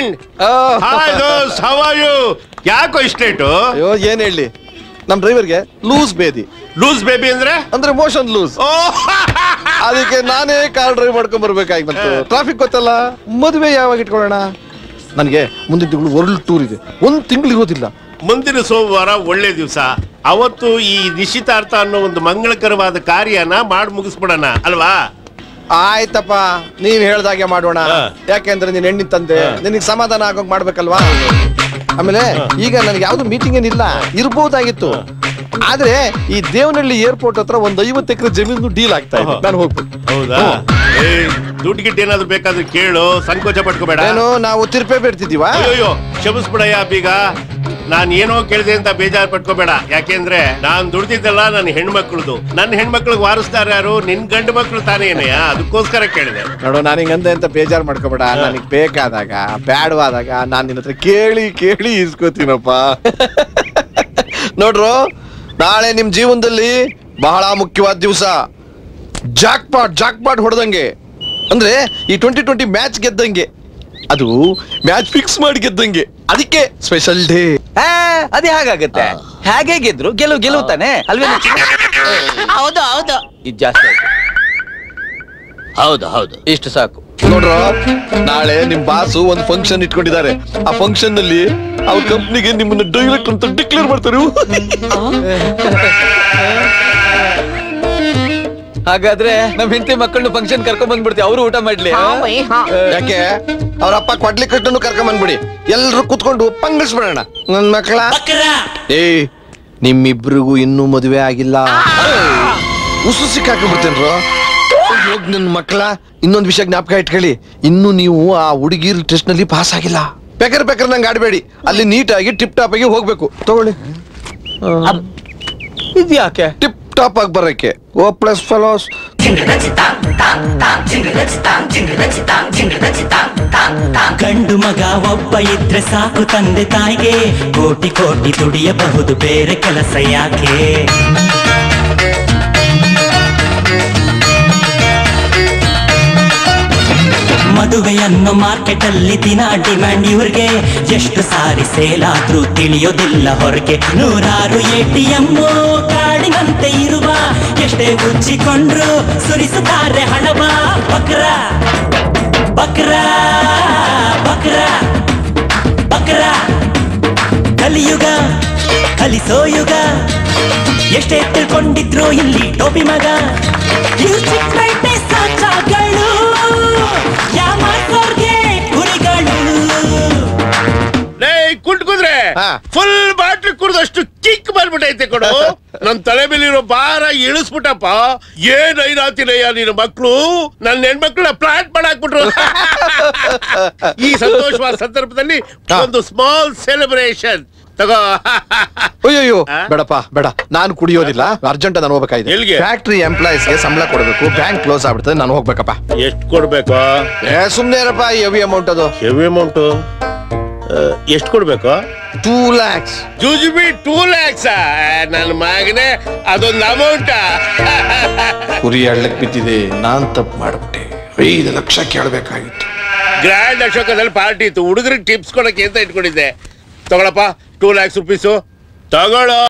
Morning. Hi ದೋಸ್ತ್, how are you? ಯಾಕೋ ಇಷ್ಟು ಲೇಟು? ಅಯ್ಯೋ ಏನ್ ಹೇಳಿ, ನಮ್ ಡ್ರೈವರ್ಗೆ ಲೂಸ್ ಬೇದಿ. ಲೂಸ್ ಬೇಬಿ ಅಂದ್ರೆ ಮೋಷನ್ ಲೂಸ್. ಅದಕ್ಕೆ ನಾನೇ ಕಾರ್ ಡ್ರೈವ್ ಮಾಡ್ಕೊಂಡ್ ಬರ್ಬೇಕಾಗಿ ಬಂತು. ಟ್ರಾಫಿಕ್ ಗೊತ್ತಲ್ಲ, ಮದುವೆ ಯಾವಾಗ ಇಟ್ಕೊಳ್ಳೋಣ? ನನ್ಗೆ ಮುಂದಿನ ತಿಂಗಳು ವರ್ಲ್ಡ್ ಟೂರ್ ಇದೆ, 1 ತಿಂಗಳು ಇರೋದಿಲ್ಲ. ಮುಂದಿನ ಸೋಮವಾರ ಒಳ್ಳೆ ದಿವಸ. ಅವತ್ತು ಈ ನಿಶ್ಚಿತಾರ್ಥ ಅನ್ನೋ ಒಂದು ಮಂಗಳಕರವಾದ ಕಾರ್ಯನ ಮಾಡಿ ಮುಗಿಸ್ಬಿಡೋಣ ಅಲ್ವಾ? ಆಯ್ತಪ್ಪ, ನೀನ್ ಹೇಳ್ದಾಗೆ ಮಾಡೋಣ. ಯಾಕೆಂದ್ರೆ ನೀನ್ ಹೆಣ್ಣಿನ ತಂದೆ, ನಿನಗೆ ಸಮಾಧಾನ ಆಗೋಗ್ ಮಾಡ್ಬೇಕಲ್ವಾ? ಆಮೇಲೆ ಈಗ ನನ್ಗೆ ಯಾವ್ದು ಮೀಟಿಂಗ್ ಏನಿಲ್ಲ, ಇರ್ಬೋದಾಗಿತ್ತು. ಆದ್ರೆ ಈ ದೇವನಹಳ್ಳಿ ಏರ್ಪೋರ್ಟ್ ಹತ್ರ 50 ಎಕರೆ ಜಮೀನು ಡೀಲ್ ಆಗ್ತಾ ಇದೆ, ನಾನು ಹೋಗ್ಬೇಕು. ಹೌದಾ? ದುಡ್ಡು ಗಿಟ್ಟು ಏನಾದ್ರು ಬೇಕಾದ್ರೆ ಕೇಳು, ಸಂಕೋಚ ಪಟ್ಕೋಬೇಡ. ಏನು ನಾವು ತಿರ್ಪೆ ಬೇಡ್ತಿದೀವ? ಅಯ್ಯೋ ಕ್ಷಮಿಸ್ಬಿಡಯ್ಯ ಬೀಗ, ನಾನ್ ಏನೋ ಕೇಳಿದೆ ಅಂತ ಬೇಜಾರು ಪಟ್ಕೋಬೇಡ. ಯಾಕೆಂದ್ರೆ ನಾನ್ ದುಡ್ದಿದ್ದಲ್ಲ ನನ್ನ ಹೆಣ್ಮಕ್ಳದು. ನನ್ನ ಹೆಣ್ಮಕ್ಳಿಗೆ ವಾರಿಸ್ತಾರೆ ಯಾರು? ನಿನ್ ಗಂಡು ಮಕ್ಳು ತಾನೇ ಏನಯ್ಯ, ಅದಕ್ಕೋಸ್ಕರ ಕೇಳಿದೆ. ನೋಡು, ನಾನು ಹಿಂಗಂದೆ ಅಂತ ಬೇಜಾರು ಮಾಡ್ಕೋಬೇಡ. ನನಗ್ ಬೇಕಾದಾಗ ಬ್ಯಾಡವಾದಾಗ ನಾನ್ ನಿನ್ನ ಹತ್ರ ಕೇಳಿ ಕೇಳಿ ಇಸ್ಕೋತೀನಪ್ಪ. ನೋಡ್ರು, ನಾಳೆ ನಿಮ್ ಜೀವನದಲ್ಲಿ ಬಹಳ ಮುಖ್ಯವಾದ ದಿವಸ. ಜಾಕ್ಪಾಟ್ ಹೊಡೆದಂಗೆ. ಅಂದ್ರೆ ಈ 2020 ಮ್ಯಾಚ್ ಗೆದ್ದಂಗೆ, ಅದು ಮ್ಯಾಚ್ ಫಿಕ್ಸ್ ಮಾಡಿ ಗೆದ್ದಂಗೆ. ಅದಕ್ಕೆ ಸ್ಪೆಷಲ್ ಡೇ. ಅದೇ ಹಾಗಾಗತ್ತೆ. ಹೇಗೆ ಗೆದ್ರು ಗೆಲುವು ತಾನೆ ಅಲ್ವೇ? ಹೌದು ಹೌದು, ಇದು ಜಾಸ್ತಿ ಆಯ್ತು. ಹೌದು ಇಷ್ಟು ಸಾಕು. ನೋಡ್ರು, ನಾಳೆ ನಿಮ್ ಬಾಸು ಒಂದು ಫಂಕ್ಷನ್ ಇಟ್ಕೊಂಡಿದ್ದಾರೆ. ಆ ಫಂಕ್ಷನ್ ನಲ್ಲಿ ಅವ್ರ ಕಂಪ್ನಿಗೆ ನಿಮ್ಮನ್ನ ಡೈರೆಕ್ಟ್ ಅಂತ ಡಿಕ್ಲೇರ್ ಮಾಡ್ತಾರೆ. ಹಾಗಾದ್ರೆ ನಮ್ ಹೆಂಡತಿ ಮಕ್ಕಳನ್ನು ಫಂಕ್ಷನ್ ಕರ್ಕೊಂಡ್ ಬಂದ್ಬಿಡ್ತೀವಿ, ಅವರು ಊಟ ಮಾಡ್ಲಿ. ಯಾಕೆ ಅವ್ರ ಅಪ್ಪ ಕೊಡ್ಲಿ ಕಟ್ಟನ್ನು ಕರ್ಕೊಂಡ್ ಬಂದ್ಬಿಡಿ, ಎಲ್ರು ಕುತ್ಕೊಂಡು ಪಂಗಿಸ್ಬಿಡೋಣ. ನನ್ ಮಕ್ಕಳ ನಿಮ್ಮಿಬ್ರಿಗೂ ಇನ್ನೂ ಮದುವೆ ಆಗಿಲ್ಲ. ಉಸು ಸಿಕ್ಕಾಕೊಂಡ್ಬಿಡ್ತೇನ್ರು. ನನ್ ಮಕ್ಕಳ, ಇನ್ನೊಂದು ವಿಷಯ ಜ್ಞಾಪಕ ಇಟ್ಕೊಳ್ಳಿ, ಇನ್ನು ನೀವು ಆ ಹುಡುಗಿರ್ ಟೆಸ್ಟ್ ನಲ್ಲಿ ಪಾಸ್ ಆಗಿಲ್ಲ. ಬೇಕಾದ್ರೆ ನಂಗೆ ಆಡ್ಬೇಡಿ, ಅಲ್ಲಿ ನೀಟಾಗಿ ಟಿಪ್ ಟಾಪ್ ಆಗಿ ಹೋಗ್ಬೇಕು. ತಗೊಳ್ಳಿ. ಇದ್ಯಾಕೆ? ಟಿಪ್ ಟಾಪ್ ಆಗಿ ಬರಕ್ಕೆ. O plus fellows. ಗಂಡು ಮಗ ಒಬ್ಬ ಇದ್ರೆ ಸಾಕು ತಂದೆ ತಾಯಿಗೆ, ಕೋಟಿ ಕೋಟಿ ದುಡಿಯಬಹುದು, ಬೇರೆ ಕೆಲಸ ಯಾಕೆ? ಮದುವೆಯನ್ನು ಮಾರ್ಕೆಟ್ ಅಲ್ಲಿ ದಿನ ಡಿಮ್ಯಾಂಡ್ ಇವ್ರಿಗೆ, ಎಷ್ಟು ಸಾರಿ ಸೇಲ್ ಆದ್ರೂ ತಿಳಿಯೋದಿಲ್ಲ ಹೊರಗೆ. 100 ATM ಕಾಡಿನಂತೆ ಇರುವ, ಎಷ್ಟೇ ಮುಚ್ಚಿಕೊಂಡ್ರು ಸುರಿಸುತ್ತಾರೆ ಹಣವ. ಬಕ್ರ ಬಕ್ರ ಬಕ್ರ ಬಕ್ರ ಕಲಿಯುಗ ಕಲಿಸೋ ಯುಗ, ಎಷ್ಟೇ ತಿಳ್ಕೊಂಡಿದ್ರು ಇಲ್ಲಿ ಟೋಪಿ ಮಗ. ಸಾಚಾಗಳು ಕುಂಟ್ಕುದ್ರೆ ಫುಲ್ ಬಾಟ್ಲಿ ಕುಡ್ದಷ್ಟು ಕಿಕ್ ಬಂದ್ಬಿಟ್ಟೈತೆ ಕೊಡು. ನನ್ ತಲೆ ಮೇಲಿರೋ ಭಾರ ಇಳಿಸ್ಬಿಟ್ಟಪ್ಪ. ಏನ್ ಐರಾತಿನಯ್ಯ ನಿನ್ನ ಮಕ್ಳು, ನನ್ನ ಹೆಣ್ಮಕ್ಳ ಪ್ಲಾಂಟ್ ಮಾಡಾಕ್ಬಿಟ್ರು. ಈ ಸಂತೋಷವಾದ ಸಂದರ್ಭದಲ್ಲಿ ಒಂದು ಸ್ಮಾಲ್ ಸೆಲೆಬ್ರೇಷನ್ ತಗೋ. ಅಯ್ಯೋ ಬೇಡಪ್ಪ ಬೇಡ, ನಾನು ಕುಡಿಯೋದಿಲ್ಲ. ಅರ್ಜೆಂಟ್ ನಾನು ಹೋಗ್ಬೇಕಾಗಿದೆ. ಎಲ್ಲಿಗೆ? ಫ್ಯಾಕ್ಟ್ರಿ ಎಂಪ್ಲಾಯೀಸ್ ಗೆ ಸಂಬಳ ಕೊಡಬೇಕು, ಬ್ಯಾಂಕ್ ಕ್ಲೋಸ್ ಆಗ್ಬಿಡ್ತದೆ, ನಾನು ಹೋಗ್ಬೇಕಪ್ಪ. ಎಷ್ಟು ಕೊಡ್ಬೇಕು? ಸುಮ್ನೆ ಇರಪ್ಪ, ಹೆವಿ ಅಮೌಂಟ್ ಅದು. ಹೆವಿ ಅಮೌಂಟ್ ಎಷ್ಟು ಕೊಡ್ಬೇಕು? 2 lakhs. ಜೂಜುಬಿ 2 lakhs? ನನ್ನ ಮಗನೇ, ಅದೊಂದು ಅಮೌಂಟ್. ಕುರಿ ಹಳ್ಳಕ್ ಬಿದ್ದಿದೆ, ನಾನ್ ತಪ್ಪು ಮಾಡ್ಬಿಟ್ಟೆ. 5 ಲಕ್ಷ ಕೇಳಬೇಕಾಗಿತ್ತು. ಗ್ರ್ಯಾಂಡ್ ಅಶೋಕದಲ್ಲಿ ಪಾರ್ಟಿ ಇತ್ತು, ಹುಡುಗರಿಗೆ ಟಿಪ್ಸ್ ಕೊಡಕ್ಕೆ ಅಂತ ಇಟ್ಕೊಂಡಿದ್ದೆ. ತಗೊಳಪ್ಪ 2 lakhs rupees ತಗೊಳ್ಳೋ.